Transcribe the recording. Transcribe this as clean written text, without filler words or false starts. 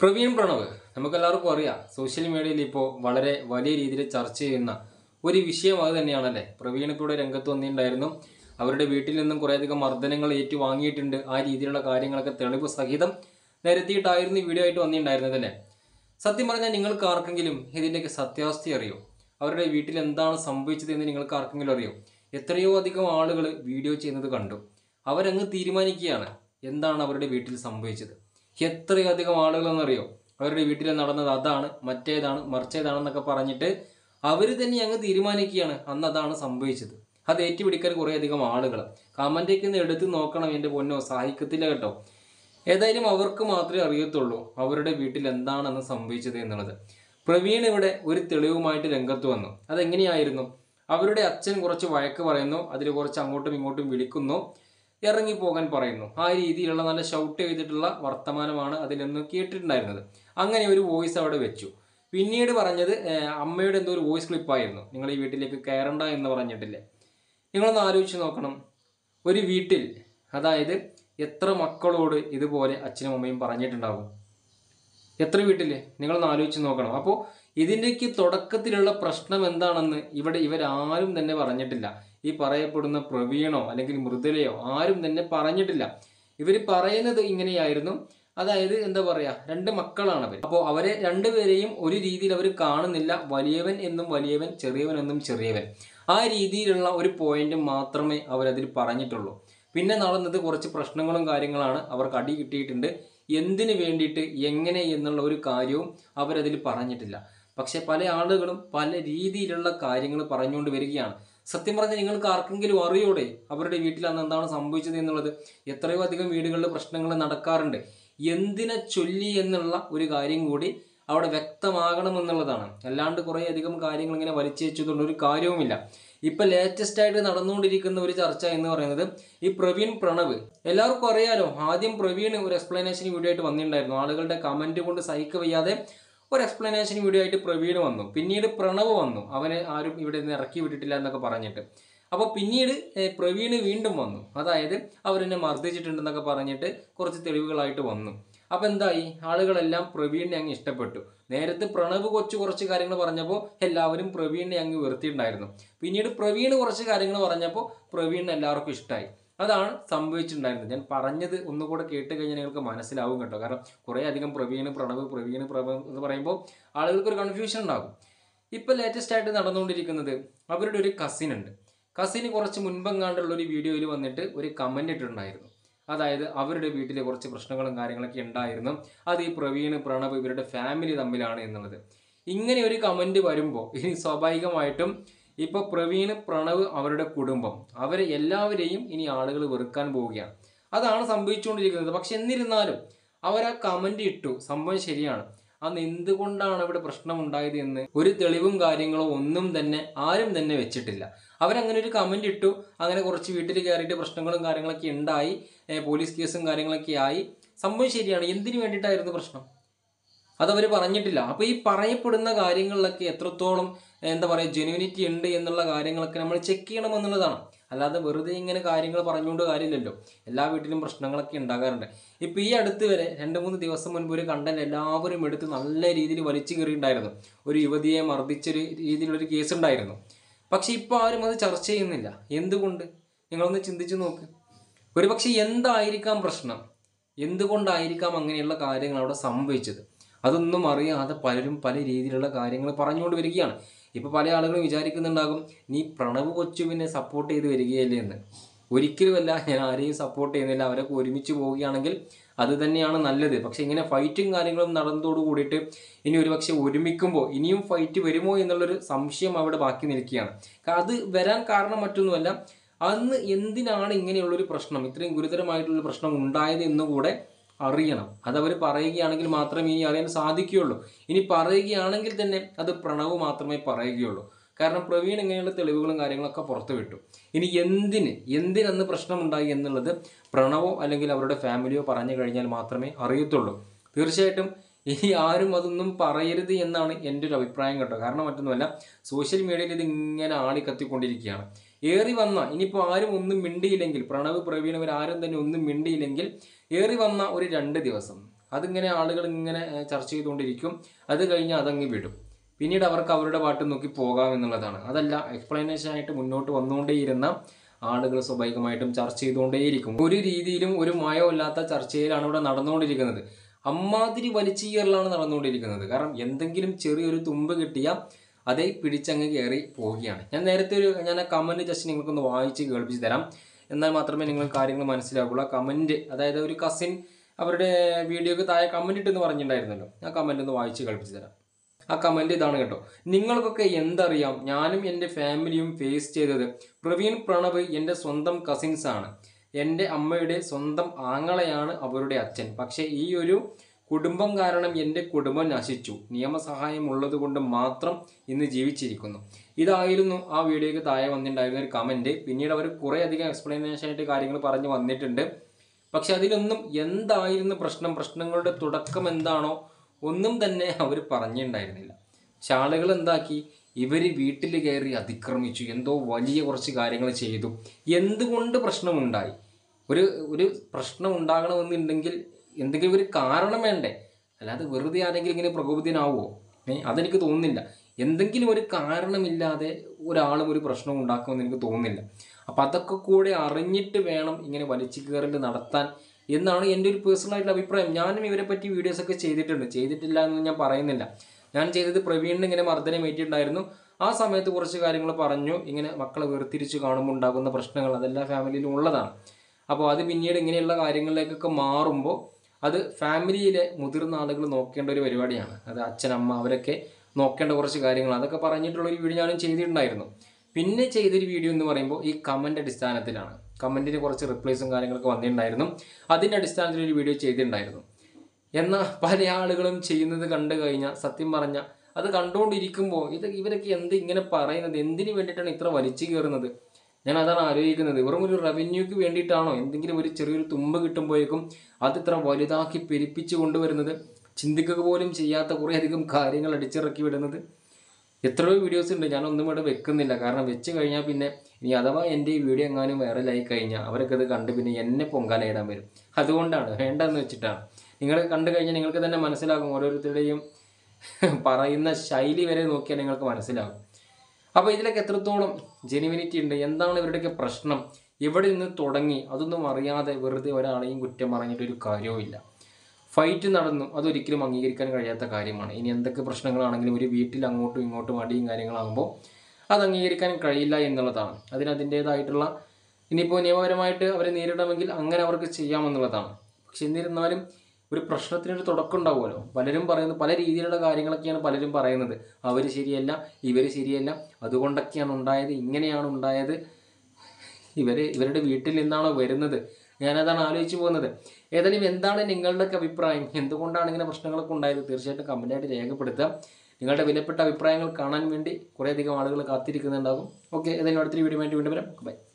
പ്രവീൺ പ്രണവ് നമുക്കെല്ലാവർക്കും അറിയാം. സോഷ്യൽ മീഡിയയിൽ ഇപ്പോൾ വളരെ വലിയ രീതിയിൽ ചർച്ച ചെയ്യുന്ന ഒരു വിഷയം അത് തന്നെയാണല്ലേ. പ്രവീൺ ഇപ്പോൾ ഇവിടെ രംഗത്ത് വന്നിട്ടുണ്ടായിരുന്നു. അവരുടെ വീട്ടിൽ നിന്നും കുറേയധികം മർദ്ദനങ്ങൾ ഏറ്റുവാങ്ങിയിട്ടുണ്ട്. ആ രീതിയിലുള്ള കാര്യങ്ങളൊക്കെ തെളിവ് സഹിതം നിരത്തിയിട്ടായിരുന്നു ഈ വീഡിയോ ആയിട്ട് വന്നിട്ടുണ്ടായിരുന്നത് അല്ലേ. സത്യം പറഞ്ഞാൽ നിങ്ങൾക്ക് ആർക്കെങ്കിലും ഇതിൻ്റെയൊക്കെ സത്യാവസ്ഥ അറിയോ? അവരുടെ വീട്ടിൽ എന്താണ് സംഭവിച്ചത് എന്ന് നിങ്ങൾക്ക് ആർക്കെങ്കിലും അറിയോ? എത്രയോ അധികം ആളുകൾ വീഡിയോ ചെയ്യുന്നത് കണ്ടു. അവരങ്ങ് തീരുമാനിക്കുകയാണ് എന്താണ് അവരുടെ വീട്ടിൽ സംഭവിച്ചത്. എത്രയധികം ആളുകളെന്നറിയോ അവരുടെ വീട്ടിൽ നടന്നത് അതാണ്, മറ്റേതാണ്, മറിച്ചേതാണെന്നൊക്കെ പറഞ്ഞിട്ട് അവർ തന്നെ അങ്ങ് തീരുമാനിക്കുകയാണ് അന്ന് അതാണ് സംഭവിച്ചത്. അത് ഏറ്റുപിടിക്കാൻ കുറേയധികം ആളുകൾ കമൻ്റൊക്കെ ഒന്ന് എടുത്ത് നോക്കണം എൻ്റെ പൊന്നോ, സാഹിത്യത്തില്ല കേട്ടോ. ഏതായാലും അവർക്ക് മാത്രമേ അറിയത്തുള്ളൂ അവരുടെ വീട്ടിൽ എന്താണെന്ന് സംഭവിച്ചത് എന്നുള്ളത്. പ്രവീൺ ഇവിടെ ഒരു തെളിവുമായിട്ട് രംഗത്ത് വന്നു. അതെങ്ങനെയായിരുന്നു? അവരുടെ അച്ഛൻ കുറച്ച് വഴക്ക് പറയുന്നു, അതിൽ കുറച്ച് അങ്ങോട്ടും ഇങ്ങോട്ടും വിളിക്കുന്നു, ഇറങ്ങിപ്പോകാൻ പറയുന്നു. ആ രീതിയിലുള്ള നല്ല ഷൗട്ട് ചെയ്തിട്ടുള്ള വർത്തമാനമാണ് അതിലൊന്ന് കേട്ടിട്ടുണ്ടായിരുന്നത്. അങ്ങനെ ഒരു വോയിസ് അവിടെ വെച്ചു. പിന്നീട് പറഞ്ഞത് അമ്മയുടെ എന്തോ ഒരു വോയിസ് ക്ലിപ്പായിരുന്നു. നിങ്ങൾ ഈ വീട്ടിലേക്ക് കയറണ്ട എന്ന് പറഞ്ഞിട്ടില്ലേ. നിങ്ങളൊന്ന് ആലോചിച്ച് നോക്കണം. ഒരു വീട്ടിൽ, അതായത് എത്ര മക്കളോട് ഇതുപോലെ അച്ഛനും അമ്മയും പറഞ്ഞിട്ടുണ്ടാകും? എത്ര വീട്ടിൽ? നിങ്ങളൊന്ന് ആലോചിച്ച് നോക്കണം. അപ്പോൾ ഇതിൻ്റെക്ക് തുടക്കത്തിലുള്ള പ്രശ്നം എന്താണെന്ന് ഇവിടെ ഇവരാരും തന്നെ പറഞ്ഞിട്ടില്ല. ഈ പറയപ്പെടുന്ന പ്രവീണോ അല്ലെങ്കിൽ മൃദുലയോ ആരും തന്നെ പറഞ്ഞിട്ടില്ല. ഇവർ പറയുന്നത് ഇങ്ങനെയായിരുന്നു. അതായത് എന്താ പറയുക, രണ്ട് മക്കളാണ് അവർ. അപ്പോൾ അവരെ രണ്ടുപേരെയും ഒരു രീതിയിൽ അവർ കാണുന്നില്ല. വലിയവൻ എന്നും വലിയവൻ, ചെറിയവൻ എന്നും ചെറിയവൻ. ആ രീതിയിലുള്ള ഒരു പോയിന്റ് മാത്രമേ അവരതിൽ പറഞ്ഞിട്ടുള്ളൂ. പിന്നെ നടന്നത് കുറച്ച് പ്രശ്നങ്ങളും കാര്യങ്ങളാണ്. അവർക്ക് അടി കിട്ടിയിട്ടുണ്ട്. എന്തിനു വേണ്ടിയിട്ട്, എങ്ങനെ എന്നുള്ള ഒരു കാര്യവും അവരതിൽ പറഞ്ഞിട്ടില്ല. പക്ഷെ പല ആളുകളും പല രീതിയിലുള്ള കാര്യങ്ങൾ പറഞ്ഞുകൊണ്ട് വരികയാണ്. സത്യം പറഞ്ഞാൽ നിങ്ങൾക്ക് ആർക്കെങ്കിലും അറിയോടെ അവരുടെ വീട്ടിൽ അന്ന് എന്താണ് സംഭവിച്ചത് എന്നുള്ളത്? എത്രയോ അധികം വീടുകളിൽ പ്രശ്നങ്ങൾ നടക്കാറുണ്ട്. എന്തിനെ ചൊല്ലി എന്നുള്ള ഒരു കാര്യം കൂടി അവിടെ വ്യക്തമാകണമെന്നുള്ളതാണ്. അല്ലാണ്ട് കുറേ അധികം കാര്യങ്ങൾ ഇങ്ങനെ വലിച്ചേച്ചതുകൊണ്ട് ഒരു കാര്യവുമില്ല. ഇപ്പം ലേറ്റസ്റ്റ് ആയിട്ട് നടന്നുകൊണ്ടിരിക്കുന്ന ഒരു ചർച്ച എന്ന് പറയുന്നത് ഈ പ്രവീൺ പ്രണവ്. എല്ലാവർക്കും അറിയാലോ, ആദ്യം പ്രവീൺ ഒരു എക്സ്പ്ലനേഷൻ വീഡിയോ ആയിട്ട് വന്നിട്ടുണ്ടായിരുന്നു. ആളുകളുടെ കമൻറ്റ് കൊണ്ട് സഹിക്ക വയ്യാതെ ഒരു എക്സ്പ്ലനേഷൻ വീഡിയോ ആയിട്ട് പ്രവീൺ വന്നു. പിന്നീട് പ്രണവ് വന്നു, അവനെ ആരും ഇവിടെ നിന്ന് ഇറക്കി വിട്ടിട്ടില്ല എന്നൊക്കെ പറഞ്ഞിട്ട്. അപ്പോൾ പിന്നീട് പ്രവീൺ വീണ്ടും വന്നു. അതായത് അവരെന്നെ മർദ്ദിച്ചിട്ടുണ്ടെന്നൊക്കെ പറഞ്ഞിട്ട് കുറച്ച് തെളിവുകളായിട്ട് വന്നു. അപ്പോൾ എന്തായി? ആളുകളെല്ലാം പ്രവീണിനെ അങ്ങ് ഇഷ്ടപ്പെട്ടു. നേരത്തെ പ്രണവ് കുറച്ച് കാര്യങ്ങൾ പറഞ്ഞപ്പോൾ എല്ലാവരും പ്രവീണിനെ അങ്ങ് വെറുത്തിയിട്ടുണ്ടായിരുന്നു. പിന്നീട് പ്രവീൺ കുറച്ച് കാര്യങ്ങൾ പറഞ്ഞപ്പോൾ പ്രവീണിന് എല്ലാവർക്കും ഇഷ്ടമായി. അതാണ് സംഭവിച്ചിട്ടുണ്ടായിരുന്നത്. ഞാൻ പറഞ്ഞത് ഒന്നുകൂടെ കേട്ട് കഴിഞ്ഞാൽ നിങ്ങൾക്ക് മനസ്സിലാവും കേട്ടോ. കാരണം കുറേ അധികം പ്രവീൺ പ്രണവ് എന്ന് പറയുമ്പോൾ ആളുകൾക്കൊരു കൺഫ്യൂഷൻ ഉണ്ടാകും. ഇപ്പം ലേറ്റസ്റ്റ് ആയിട്ട് നടന്നുകൊണ്ടിരിക്കുന്നത് അവരുടെ ഒരു കസിൻ ഉണ്ട്. കസിന് കുറച്ച് മുൻപെങ്ങാണ്ടുള്ള ഒരു വീഡിയോയിൽ വന്നിട്ട് ഒരു കമൻ്റ് ഇട്ടിട്ടുണ്ടായിരുന്നു. അതായത് അവരുടെ വീട്ടിൽ കുറച്ച് പ്രശ്നങ്ങളും കാര്യങ്ങളൊക്കെ ഉണ്ടായിരുന്നു. അത് ഈ പ്രവീൺ പ്രണവ് ഇവരുടെ ഫാമിലി തമ്മിലാണ് എന്നുള്ളത്. ഇങ്ങനെ ഒരു കമൻറ്റ് വരുമ്പോൾ ഇനി സ്വാഭാവികമായിട്ടും ഇപ്പോൾ പ്രവീൺ പ്രണവ് അവരുടെ കുടുംബം, അവരെ എല്ലാവരെയും ഇനി ആളുകൾ വെറുക്കാൻ പോവുകയാണ്. അതാണ് സംഭവിച്ചുകൊണ്ടിരിക്കുന്നത്. പക്ഷെ എന്നിരുന്നാലും അവർ ആ കമൻ്റ് ഇട്ടു, സംഭവം ശരിയാണ്. അന്ന് എന്തുകൊണ്ടാണ് ഇവിടെ പ്രശ്നം ഉണ്ടായത് എന്ന് ഒരു തെളിവും കാര്യങ്ങളോ ഒന്നും തന്നെ ആരും തന്നെ വെച്ചിട്ടില്ല. അവരങ്ങനെ ഒരു കമൻ്റ് ഇട്ടു. അങ്ങനെ കുറച്ച് വീട്ടിൽ കയറിയിട്ട് പ്രശ്നങ്ങളും കാര്യങ്ങളൊക്കെ ഉണ്ടായി, പോലീസ് കേസും കാര്യങ്ങളൊക്കെ ആയി. സംഭവം ശരിയാണ്. എന്തിനു വേണ്ടിയിട്ടായിരുന്നു പ്രശ്നം അതവർ പറഞ്ഞിട്ടില്ല. അപ്പോൾ ഈ പറയപ്പെടുന്ന കാര്യങ്ങളിലൊക്കെ എത്രത്തോളം എന്താ പറയുക ജെന്യൂനിറ്റി ഉണ്ട് എന്നുള്ള കാര്യങ്ങളൊക്കെ നമ്മൾ ചെക്ക് ചെയ്യണമെന്നുള്ളതാണ്. അല്ലാതെ വെറുതെ ഇങ്ങനെ കാര്യങ്ങൾ പറഞ്ഞുകൊണ്ട് കാര്യമില്ലല്ലോ. എല്ലാ വീട്ടിലും പ്രശ്നങ്ങളൊക്കെ ഉണ്ടാകാറുണ്ട്. ഇപ്പോൾ ഈ അടുത്ത് വരെ 2-3 ദിവസം മുൻപ് ഒരു കണ്ടന്റ് എല്ലാവരും എടുത്ത് നല്ല രീതിയിൽ വലിച്ചു കയറിയിട്ടുണ്ടായിരുന്നു. ഒരു യുവതിയെ മർദ്ദിച്ചൊരു രീതിയിലൊരു കേസ് ഉണ്ടായിരുന്നു. പക്ഷെ ഇപ്പോൾ ആരും അത് ചർച്ച ചെയ്യുന്നില്ല. എന്തുകൊണ്ട്? നിങ്ങളൊന്ന് ചിന്തിച്ച് നോക്ക്. ഒരുപക്ഷെ എന്തായിരിക്കാം പ്രശ്നം? എന്തുകൊണ്ടായിരിക്കാം അങ്ങനെയുള്ള കാര്യങ്ങൾ അവിടെ സംഭവിച്ചത്? അതൊന്നും അറിയാതെ പലരും പല രീതിയിലുള്ള കാര്യങ്ങൾ പറഞ്ഞുകൊണ്ട് വരികയാണ്. ഇപ്പോൾ പല ആളുകളും വിചാരിക്കുന്നുണ്ടാകും നീ പ്രണവ് കൊച്ചുവിനെ സപ്പോർട്ട് ചെയ്ത് വരികയല്ലേ എന്ന്. ഒരിക്കലുമല്ല, ഞാൻ ആരെയും സപ്പോർട്ട് ചെയ്യുന്നില്ല. അവരൊക്കെ ഒരുമിച്ച് പോവുകയാണെങ്കിൽ അത് തന്നെയാണ് നല്ലത്. പക്ഷെ ഇങ്ങനെ ഫൈറ്റും കാര്യങ്ങളും നടന്നതോട് കൂടിയിട്ട് ഇനി ഒരുപക്ഷെ ഒരുമിക്കുമ്പോൾ ഇനിയും ഫൈറ്റ് വരുമോ എന്നുള്ളൊരു സംശയം അവിടെ ബാക്കി നിൽക്കുകയാണ്. അത് വരാൻ കാരണം മറ്റൊന്നുമല്ല, അന്ന് എന്തിനാണ് ഇങ്ങനെയുള്ളൊരു പ്രശ്നം, ഇത്രയും ഗുരുതരമായിട്ടുള്ള പ്രശ്നം ഉണ്ടായത് എന്നുകൂടെ അറിയണം. അതവർ പറയുകയാണെങ്കിൽ മാത്രമേ ഇനി അറിയാൻ സാധിക്കുകയുള്ളൂ. ഇനി പറയുകയാണെങ്കിൽ തന്നെ അത് പ്രണവ് മാത്രമേ പറയുകയുള്ളൂ. കാരണം പ്രവീൺ ഇങ്ങനെയുള്ള തെളിവുകളും കാര്യങ്ങളൊക്കെ പുറത്തു വിട്ടു. ഇനി എന്തിനന്ന് പ്രശ്നമുണ്ടായി എന്നുള്ളത് പ്രണവോ അല്ലെങ്കിൽ അവരുടെ ഫാമിലിയോ പറഞ്ഞു കഴിഞ്ഞാൽ മാത്രമേ അറിയത്തുള്ളൂ. തീർച്ചയായിട്ടും ഇനി ആരും അതൊന്നും പറയരുത് എന്നാണ് എൻ്റെ ഒരു അഭിപ്രായം കേട്ടോ. കാരണം മറ്റൊന്നുമല്ല, സോഷ്യൽ മീഡിയയിൽ ഇത് ഇങ്ങനെ ആളിക്കത്തിക്കൊണ്ടിരിക്കുകയാണ്. ഏറി വന്ന ഇനിയിപ്പോൾ ആരും ഒന്നും മിണ്ടിയില്ലെങ്കിൽ, പ്രണവ് പ്രവീൺ ഇവരാരും തന്നെ ഒന്നും മിണ്ടിയില്ലെങ്കിൽ ഏറി വന്ന ഒരു 2 ദിവസം അതിങ്ങനെ ആളുകൾ ഇങ്ങനെ ചർച്ച ചെയ്തുകൊണ്ടിരിക്കും. അത് കഴിഞ്ഞ് അതങ്ങ് വിടും. പിന്നീട് അവർക്ക് അവരുടെ പാട്ട് നോക്കി പോകാം എന്നുള്ളതാണ്. അതല്ല, എക്സ്പ്ലനേഷൻ ആയിട്ട് മുന്നോട്ട് വന്നുകൊണ്ടേയിരുന്ന ആളുകൾ സ്വാഭാവികമായിട്ടും ചർച്ച ചെയ്തുകൊണ്ടേയിരിക്കും. ഒരു രീതിയിലും ഒരു മയമില്ലാത്ത ചർച്ചയിലാണ് ഇവിടെ നടന്നുകൊണ്ടിരിക്കുന്നത്. അമ്മാതിരി വലിച്ചീറലാണ് നടന്നുകൊണ്ടിരിക്കുന്നത്. കാരണം എന്തെങ്കിലും ചെറിയൊരു തുമ്പ് കിട്ടിയാൽ അതേ പിടിച്ചങ്ങ് കയറി പോവുകയാണ്. ഞാൻ ആ കമൻറ്റ് ജസ്റ്റ് നിങ്ങൾക്കൊന്ന് വായിച്ച് കേൾപ്പിച്ച് തരാം. എന്നാൽ മാത്രമേ നിങ്ങൾ കാര്യങ്ങൾ മനസ്സിലാക്കുള്ളൂ. ആ കമൻറ്റ്, അതായത് ഒരു കസിൻ അവരുടെ വീഡിയോക്ക് താഴെ കമൻറ്റ് ഇട്ടെന്ന് പറഞ്ഞിട്ടുണ്ടായിരുന്നല്ലോ, ആ കമൻറ്റ് ഒന്ന് വായിച്ച് കേൾപ്പിച്ച് തരാം. ആ കമൻറ്റ് ഇതാണ് കേട്ടോ. നിങ്ങൾക്കൊക്കെ എന്തറിയാം, ഞാനും എൻ്റെ ഫാമിലിയും ഫേസ് ചെയ്തത്. പ്രവീൺ പ്രണവ് എൻ്റെ സ്വന്തം കസിൻസ് ആണ്. എൻ്റെ അമ്മയുടെ സ്വന്തം ആങ്ങളയാണ് അവരുടെ അച്ഛൻ. പക്ഷേ ഈ ഒരു കുടുംബം കാരണം എൻ്റെ കുടുംബം നശിച്ചു. നിയമസഹായം ഉള്ളത് കൊണ്ട് മാത്രം ഇന്ന് ജീവിച്ചിരിക്കുന്നു. ഇതായിരുന്നു ആ വീഡിയോയ്ക്ക് താഴെ വന്നിട്ടുണ്ടായിരുന്ന ഒരു കമൻറ്റ്. പിന്നീട് അവർ കുറേ അധികം എക്സ്പ്ലനേഷൻ ആയിട്ട് കാര്യങ്ങൾ പറഞ്ഞു വന്നിട്ടുണ്ട്. പക്ഷെ അതിലൊന്നും എന്തായിരുന്നു പ്രശ്നങ്ങളുടെ തുടക്കം എന്താണോ ഒന്നും തന്നെ അവർ പറഞ്ഞിട്ടുണ്ടായിരുന്നില്ല. പക്ഷെ ആളുകൾ എന്താക്കി, ഇവർ വീട്ടിൽ കയറി അതിക്രമിച്ചു, എന്തോ വലിയ കുറച്ച് കാര്യങ്ങൾ ചെയ്തു. എന്തുകൊണ്ട് പ്രശ്നമുണ്ടായി? ഒരു പ്രശ്നം ഉണ്ടാകണമെന്നുണ്ടെങ്കിൽ എന്തെങ്കിലും ഒരു കാരണം വേണ്ടേ? അല്ലാതെ വെറുതെ ആരെങ്കിലും ഇങ്ങനെ പ്രകോപിതനാവുമോ? അതെനിക്ക് തോന്നുന്നില്ല. എന്തെങ്കിലും ഒരു കാരണമില്ലാതെ ഒരാളും ഒരു പ്രശ്നം ഉണ്ടാക്കുമെന്ന് എനിക്ക് തോന്നുന്നില്ല. അപ്പം അതൊക്കെ കൂടെ അറിഞ്ഞിട്ട് വേണം ഇങ്ങനെ വലിച്ചു കയറൽ നടത്താൻ എന്നാണ് എൻ്റെ ഒരു പേഴ്സണൽ ആയിട്ടുള്ള അഭിപ്രായം. ഞാനും ഇവരെ പറ്റി വീഡിയോസൊക്കെ ചെയ്തിട്ടില്ല എന്ന് ഞാൻ പറയുന്നില്ല. ഞാൻ ചെയ്തത് പ്രവീണിന് ഇങ്ങനെ മർദ്ദനം ഏറ്റിട്ടുണ്ടായിരുന്നു. ആ സമയത്ത് കുറച്ച് കാര്യങ്ങൾ പറഞ്ഞു. ഇങ്ങനെ മക്കളെ വേർതിരിച്ച് കാണുമ്പോൾ ഉണ്ടാകുന്ന പ്രശ്നങ്ങൾ അതെല്ലാ ഫാമിലിയിലും ഉള്ളതാണ്. അപ്പോൾ അത് പിന്നീട് ഇങ്ങനെയുള്ള കാര്യങ്ങളിലേക്കൊക്കെ മാറുമ്പോൾ അത് ഫാമിലിയിലെ മുതിർന്ന ആളുകൾ നോക്കേണ്ട ഒരു പരിപാടിയാണ്. അത് അച്ഛനമ്മ അവരൊക്കെ നോക്കേണ്ട കുറച്ച് കാര്യങ്ങൾ, അതൊക്കെ പറഞ്ഞിട്ടുള്ളൊരു വീഡിയോ ഞാനും ചെയ്തിട്ടുണ്ടായിരുന്നു. പിന്നെ ചെയ്തൊരു വീഡിയോ എന്ന് പറയുമ്പോൾ ഈ കമൻ്റ് അടിസ്ഥാനത്തിലാണ്. കമൻറ്റിന് കുറച്ച് റിപ്ലൈസും കാര്യങ്ങളൊക്കെ വന്നിട്ടുണ്ടായിരുന്നു. അതിൻ്റെ അടിസ്ഥാനത്തിൽ ഒരു വീഡിയോ ചെയ്തിട്ടുണ്ടായിരുന്നു. എന്നാൽ പല ആളുകളും ചെയ്യുന്നത് കണ്ടു കഴിഞ്ഞാൽ സത്യം പറഞ്ഞാൽ അത് കണ്ടുകൊണ്ടിരിക്കുമ്പോൾ ഇവരൊക്കെ ഇങ്ങനെ പറയുന്നത്, എന്തിനു വേണ്ടിയിട്ടാണ് ഇത്ര വലിച്ചു കയറുന്നത്? ഞാൻ അതാണ് ആലോചിക്കുന്നത്. വെറും ഒരു റവന്യൂക്ക് വേണ്ടിയിട്ടാണോ എന്തെങ്കിലും ഒരു ചെറിയൊരു തുമ്പ് കിട്ടുമ്പോഴേക്കും അത് ഇത്ര വലുതാക്കി പെരുപ്പിച്ച് കൊണ്ടുവരുന്നത്? ചിന്തിക്കുക പോലും ചെയ്യാത്ത കുറേയധികം കാര്യങ്ങൾ അടിച്ചിറക്കി വിടുന്നത്. എത്രയോ വീഡിയോസ് ഉണ്ട്, ഞാനൊന്നും ഇവിടെ വെക്കുന്നില്ല. കാരണം വെച്ച് കഴിഞ്ഞാൽ പിന്നെ ഇനി അഥവാ എൻ്റെ ഈ വീഡിയോ എങ്ങാനും വൈറലായി കഴിഞ്ഞാൽ അവരൊക്കെ അത് കണ്ട് പിന്നെ എന്നെ പൊങ്കാലയിടാൻ വരും. അതുകൊണ്ടാണ് വേണ്ടെന്ന് വെച്ചിട്ടാണ്. നിങ്ങൾ കണ്ടു കഴിഞ്ഞാൽ നിങ്ങൾക്ക് തന്നെ മനസ്സിലാകും. ഓരോരുത്തരുടെയും പറയുന്ന ശൈലി വരെ നോക്കിയാൽ നിങ്ങൾക്ക് മനസ്സിലാകും. അപ്പോൾ ഇതിലൊക്കെ എത്രത്തോളം ജെനുവിനിറ്റി ഉണ്ട്, എന്താണ് ഇവരുടെയൊക്കെ പ്രശ്നം, എവിടെ നിന്ന് തുടങ്ങി, അതൊന്നും അറിയാതെ വെറുതെ ഒരാളെയും കുറ്റം പറഞ്ഞിട്ടൊരു കാര്യവുമില്ല. ഫൈറ്റ് നടന്നു, അതൊരിക്കലും അംഗീകരിക്കാൻ കഴിയാത്ത കാര്യമാണ്. ഇനി എന്തൊക്കെ പ്രശ്നങ്ങളാണെങ്കിലും ഒരു വീട്ടിൽ അങ്ങോട്ടും ഇങ്ങോട്ടും അടിയും കാര്യങ്ങളാകുമ്പോൾ അത് അംഗീകരിക്കാൻ കഴിയില്ല എന്നുള്ളതാണ്. അതിൻ്റേതായിട്ടുള്ള ഇനിയിപ്പോൾ നിയമപരമായിട്ട് അവരെ നേരിടണമെങ്കിൽ അങ്ങനെ അവർക്ക് ചെയ്യാമെന്നുള്ളതാണ്. പക്ഷെ എന്നിരുന്നാലും ഒരു പ്രശ്നത്തിനൊരു തുടക്കം ഉണ്ടാവുമല്ലോ. പലരും പറയുന്നത് പല രീതിയിലുള്ള കാര്യങ്ങളൊക്കെയാണ് പലരും പറയുന്നത്. അവർ ശരിയല്ല, ഇവർ ശരിയല്ല, അതുകൊണ്ടൊക്കെയാണ് ഉണ്ടായത്, ഇങ്ങനെയാണ് ഉണ്ടായത്, ഇവരുടെ വീട്ടിൽ നിന്നാണോ വരുന്നത്? ഞാനതാണ് ആലോചിച്ച് പോകുന്നത്. ഏതായാലും എന്താണ് നിങ്ങളുടെയൊക്കെ അഭിപ്രായം? എന്തുകൊണ്ടാണ് ഇങ്ങനെ പ്രശ്നങ്ങളൊക്കെ ഉണ്ടായത്? തീർച്ചയായിട്ടും കമൻറ്റായിട്ട് രേഖപ്പെടുത്തുക. നിങ്ങളുടെ വിലപ്പെട്ട അഭിപ്രായങ്ങൾ കാണാൻ വേണ്ടി കുറേയധികം ആളുകൾ കാത്തിരിക്കുന്നുണ്ടാകും. ഓക്കെ, ഏതായാലും അടുത്തൊരു വീഡിയോ ആയിട്ട് വീണ്ടും വരാം. ബൈ.